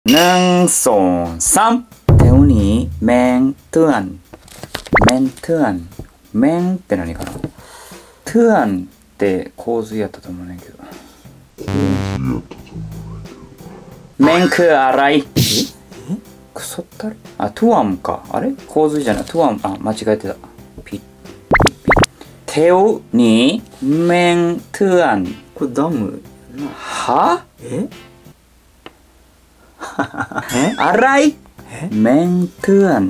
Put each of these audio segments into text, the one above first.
1 2 3แถวนี้แมงเถื่อนแมงเถื่อนแมงって何かなเถื่อนって洪水やったと思うねんけどแมงคืออะไรクソったれあ、トゥアムかあれ洪水じゃないトゥアムあ、間違えてたピッピッピッ手にแมงเถื่อนこれダムはえอะไรแมงเถื่อน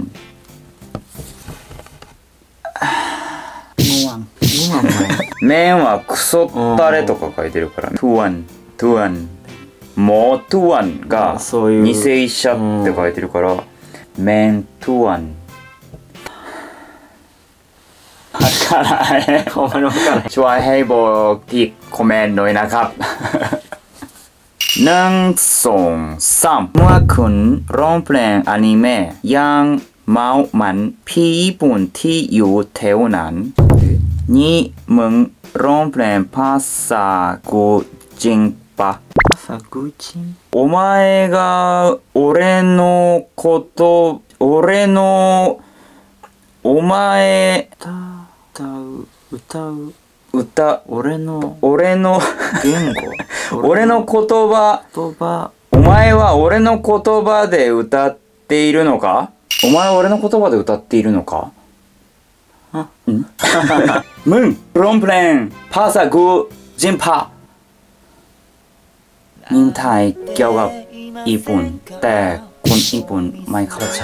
ง่วงแมงはクソったれとか書いてるからトゥアントゥアンもうトゥアンが偽医者って書いてるからแมงトゥアンわからないほんまにわからないช่วยให้บอกที่คอมเมนต์หน่อยนะครับ1 2 3เมื่อคุณร้องเพลงอนิเมะยังเมามันพี่ญี่ปุ่นที่อยู่แถวนั้นนี่มึงร้องเพลงภาษากูจริงปะさぐちんお前が俺のこと俺のお前歌う歌俺の言語俺の言葉言葉お前は俺の言葉で歌っているのかお前は俺の言葉で歌っているのかมึงร้องเพลงภาษากูจริงปะนิมไทยเกี่ยวกับญี่ปุ่นแต่คนญี่ปุ่นไม่เข้าใจ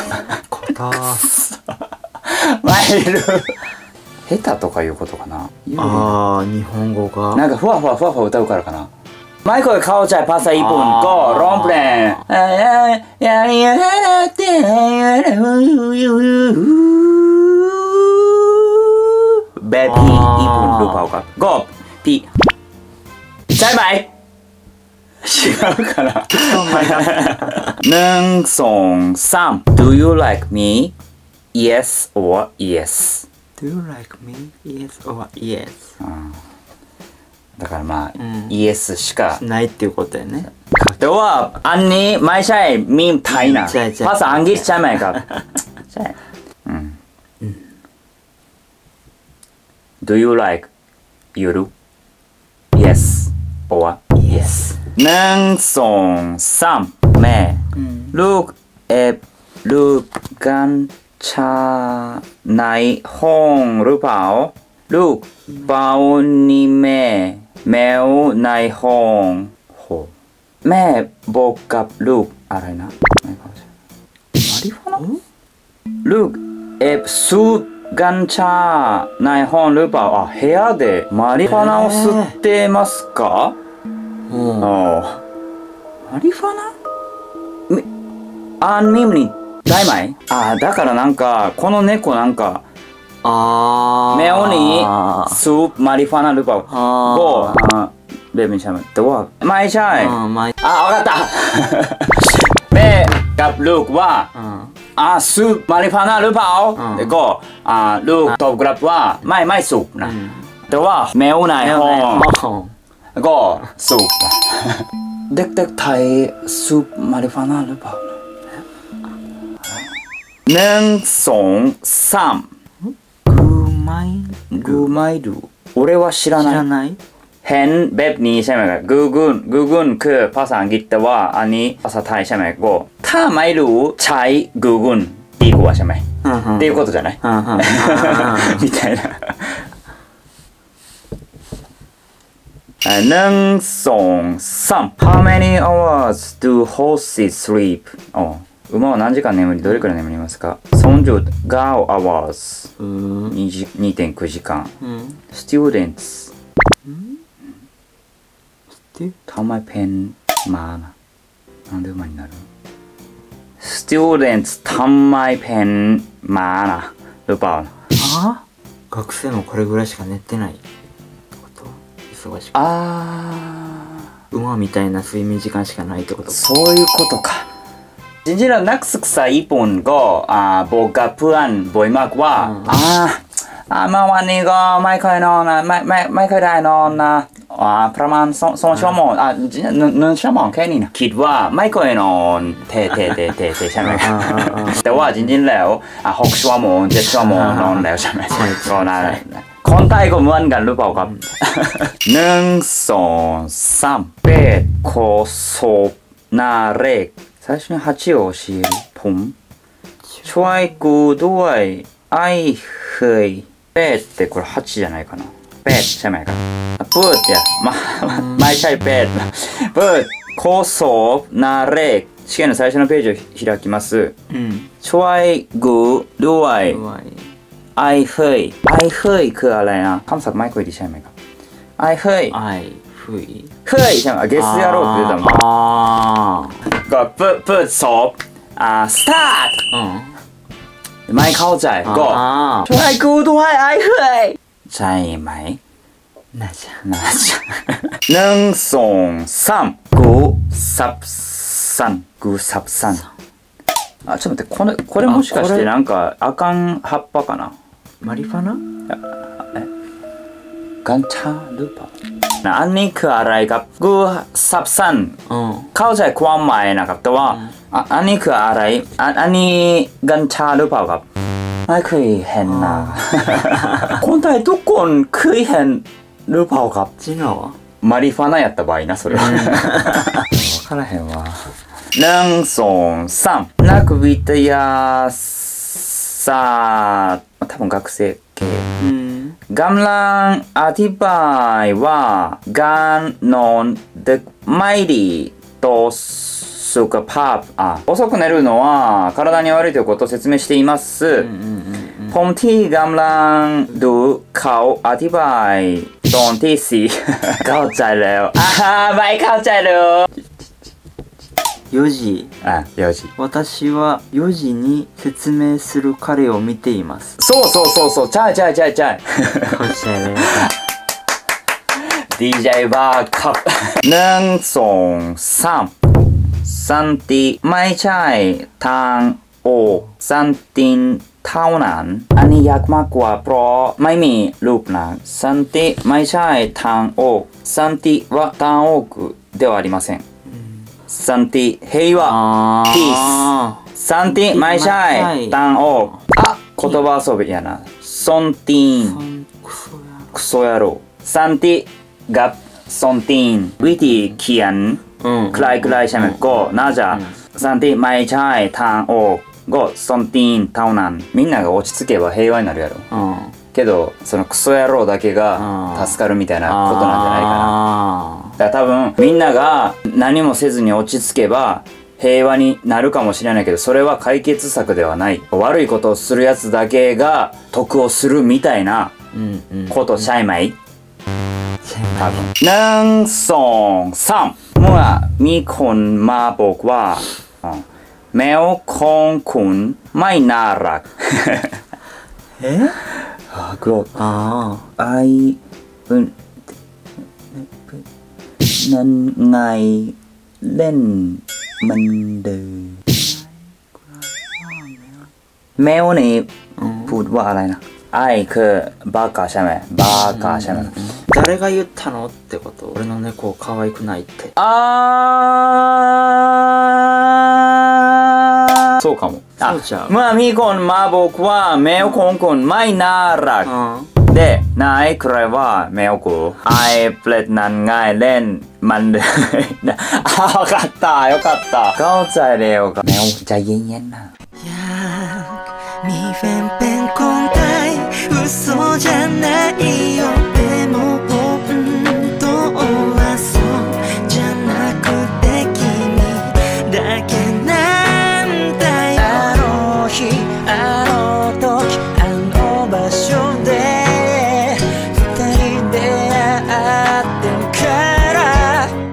ไม่รู้下手とかいうことかなあー日本語がなんかふわふわふわふわ歌うからかなไม่เคยเข้าใจภาษาญี่ปุ่นก็ร้องเพลงแบบพี่ญี่ปุ่นรู้เปล่าครับก็พี่ใช่ไหม違うかな1 2 3 Do you like me? Yes or yes? Do you like me? Yes or yes だからまあ Yes しかないっていうことだよねแต่ว่าอันนี้ไม่ใช่มีมไทยนะภาษาอังกฤษใช่ไหมครับใช่Do you like ยูรุ Yes or yes 1 2 3แม่ลูกลูกกันชาในห้องหรือเปล่าลูกเปล่านี่แมวในห้องโหแม่บอกกับลูกอะไรนะไม่เข้าใจマリファナลูกสูบกัญชาในห้องหรือเปล่า部屋でマリファナを吸ってますかマリファナあん耳にได้ไหมだからなんかこの猫なんか目にสูบมาริฟานาหรือเปล่าก็แบบนี้ใช่ไหมแต่ว่าไม่ใช่わかったแม่กับลูกว่าสูบมาริฟานาหรือเปล่าแล้วก็ลูกตอบกลับว่าไม่สูบนะแต่ว่าแมวในห้องก็สูบเด็กๆไทยสูบมาริฟานาหรือเปล่า1 2 3กูไม่รู้俺は知らないเห็นแบบนี้ใช่ไหมครับGoogleคือภาษาอังกฤษแต่ว่าอันนี้ภาษาไทยใช่ไหมก็ถ้าไม่รู้ใช้ Google ดีกว่าใช่ไหมっていうことじゃないみたいな1 2 3 How many hours do horses sleep? 馬は何時間眠りどれくらい眠りますか39 hours 2.9 時間 Students ทำไมเป็นม้านะなんで馬になる Students ทำไมเป็นม้านะหรือเปล่า学生もこれぐらいしか寝てないってこと忙しく馬みたいな睡眠時間しかないってことそういうことかจริงๆแล้วนักศึกษาญี่ปุ่นก็บอกกับเพื่อนบ่อยมากว่ามาวันนี้ก็ไม่ค่อยนอนนะไม่ค่อยได้นอนนะประมาณ2 ชั่วโมง1 ชั่วโมงแค่นี้นะคิดว่าไม่เคยนอนเทใช่ไหมครับแต่ว่าจริงๆแล้ว6 ชั่วโมง7 ชั่วโมงนอนแล้วใช่ไหมก็น่าคนไทยก็เหมือนกันหรือเปล่าครับ1 2 3เป็ดโคศพนาเรก最初に8を教えるผมช่วยกูด้วยไอ้เคยเป็ดってこれ8じゃないかなเป็ดใช่ไหมครับพูดอย่าไม่ใช่เป็ดพูดโคศพนาเรก試験の最初のページを開きます。ช่วยกูด้วยไอ้เฮยไอ้เฮยคืออะไรนะคำศัพท์ไม่เคยดีใช่ไหมครับไอ้เฮยเฮยใช่ไหมゲスやろうって言ったもんก็เปิดสอบสตาร์ทไม่เข้าใจก็ช่วยกูด้วยไอ้เฮยใช่ไหมน่าจะ1 2 3กูซับซันกูซับซันちょっと待ってこれもしかしてなんかあかん葉っぱかなマリファナกัญชาหรือเปล่าอันนี้คืออะไรครับกูซับซันเข้าใจความหมายนะครับแต่ว่าอันนี้คืออะไรอันนี้กัญชาหรือเปล่าครับไม่เคยเห็นนะคนไทยทุกคนเคยเห็นหรือเปล่าครับจริงเหรอマリファナやった場合なそれは分からへんわ1 2 3นักวิทยาศาสตร์多分学生系กำลังอธิบายว่าการนอนดึกไม่ดีต่อสุขภาพ遅く寝るのは体に悪いということを説明していますผมที่กำลังดูเขาอธิบายตอนที่4เข้าใจแล้วไม่เข้าใจเลย 4時 4時私は4時に説明する彼を見ていますそうちゃいเข้าใจเลย DJ バーカップ1 2 3สันติไม่ใช่ทางออกสันติเท่านั้นอันนี้ยากมากกว่าเพราะไม่มีรูปนะสันติไม่ใช่ทางออกสันติはทางออกではありませんสันติ平和 peace สันติไม่ใช่ทางออก言葉遊びやなソンティーンクソ野郎สันติกับソンティーンวิธีเขียนคล้ายใช่ไหมก็น่าจะสันติไม่ใช่ทางออกก็ソンティーンเท่านั้นみんなが落ち着けば平和になるやろけどそのクソ野郎だけが助かるみたいなことなんじゃないかなだから多分みんなが何もせずに落ち着けば平和になるかもしれないけどそれは解決策ではない悪いことをするやつだけが得をするみたいなことใช่ไหม多分1 2 3เมื่อมีคนมาบอกว่าแมวของคุณไม่น่ารักโกรธไอนั่นไงเล่นมันเดินแมวนี่พูดว่าอะไรนะไอคือバカใช่ไหมバカใช่ไหม誰が言ったのってこと俺の猫可愛くないってそうかもเมื่อมีคนมาบอกว่าแมวของคุณไม่น่ารักでนายใครว่าแมวกูไอเปลดนั่นไงเล่นมันเลยよかったเข้าใจเร็วแมวใจเย็นๆนะอยากมีแฟนเป็นคนไทย嘘じゃないよ